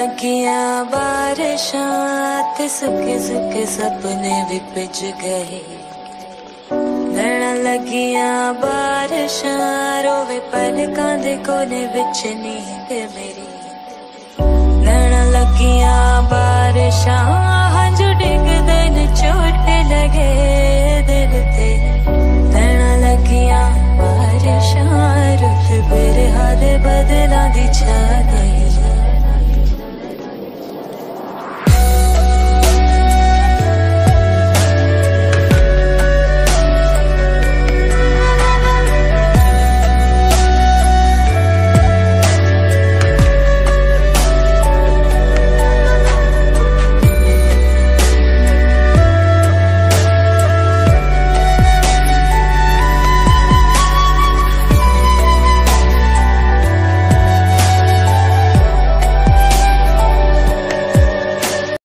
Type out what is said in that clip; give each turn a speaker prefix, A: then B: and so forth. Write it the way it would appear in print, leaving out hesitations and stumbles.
A: लगिया बारिशां ते सुके सुके सपने भी भिज गए। नैना लगिया बारिशां रोवे पलकां दे कोने विच नींद मेरी। नैना लगिया बारिशां हंझू डिगदे ने चोट लगे दिल ते। नैना लगिया बारिशां रुत बिरहा दे बदलां दी छा